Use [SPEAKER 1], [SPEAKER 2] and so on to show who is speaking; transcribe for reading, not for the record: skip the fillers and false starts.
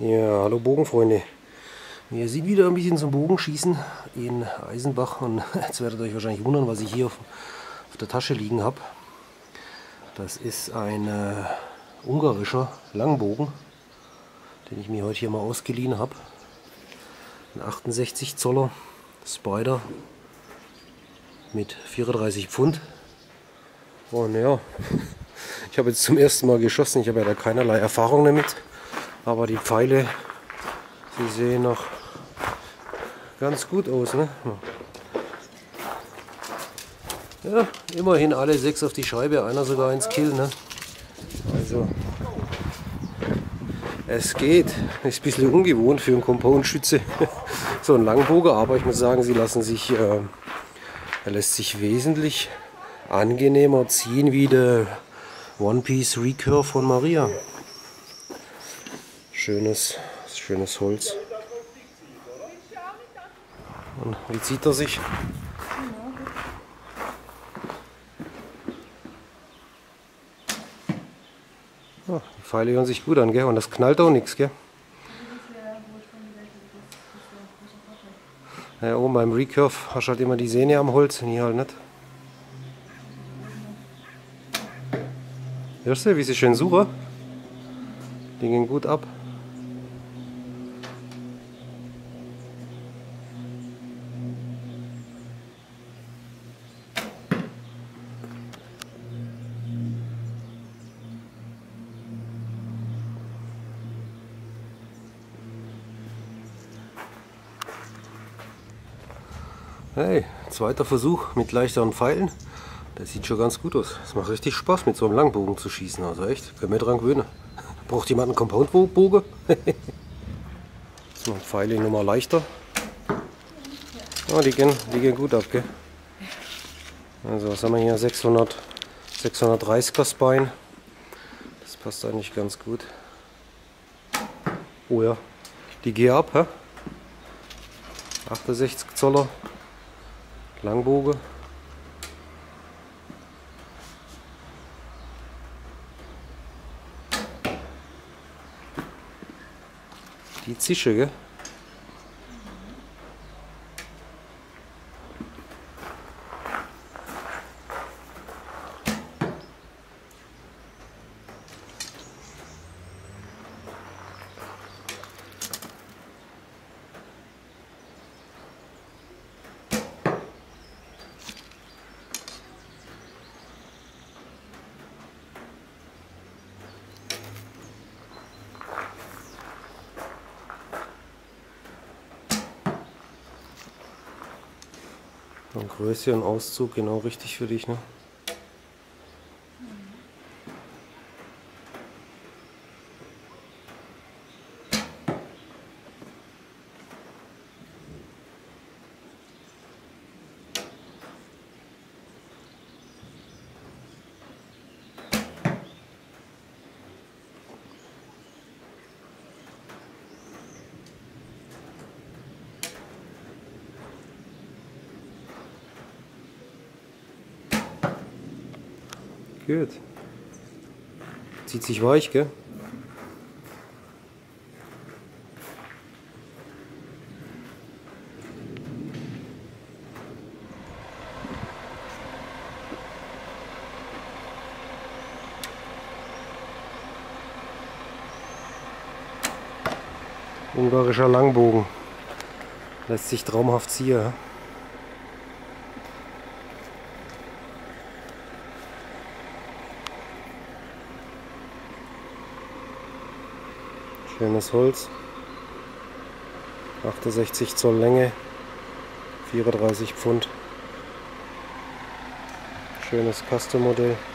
[SPEAKER 1] Ja, hallo Bogenfreunde. Wir sind wieder ein bisschen zum Bogenschießen in Eisenbach und jetzt werdet ihr euch wahrscheinlich wundern, was ich hier auf der Tasche liegen habe. Das ist ein ungarischer Langbogen, den ich mir heute hier mal ausgeliehen habe. Ein 68 Zoller Spider mit 34 Pfund. Und ja, ich habe jetzt zum ersten Mal geschossen, ich habe ja da keinerlei Erfahrung damit. Aber die Pfeile, sie sehen noch ganz gut aus, ne? Ja, immerhin alle 6 auf die Scheibe, einer sogar ins Kill, ne? Also, es geht. Ist ein bisschen ungewohnt für einen Compound-Schütze, so ein Langbogen, aber ich muss sagen, sie lassen sich, er lässt sich wesentlich angenehmer ziehen wie der One Piece Recurve von Maria. Schönes Holz. Und wie zieht er sich? Ja, die Pfeile hören sich gut an, gell? Und das knallt auch nichts, gell? Ja, oben beim Recurve hast du halt immer die Sehne am Holz, und hier halt nicht. Hörst du, wie sie schön suchen? Die gehen gut ab. Hey, zweiter Versuch mit leichteren Pfeilen. Das sieht schon ganz gut aus. Es macht richtig Spaß, mit so einem Langbogen zu schießen. Also echt, können wir dran gewöhnen. Braucht jemand einen Compound-Bogen? So, Pfeile nochmal leichter. Oh, die gehen gut ab, gell? Also, was haben wir hier? 630er Spine. Das passt eigentlich ganz gut. Oh ja, die gehen ab, hä? 68 Zoller. Langbogen. Die Zische, gell? Und Größe und Auszug genau richtig für dich, ne? Gut. Zieht sich weich, gell? Ungarischer Langbogen. Lässt sich traumhaft ziehen. Schönes Holz, 68 Zoll Länge, 34 Pfund, schönes Custom-Modell.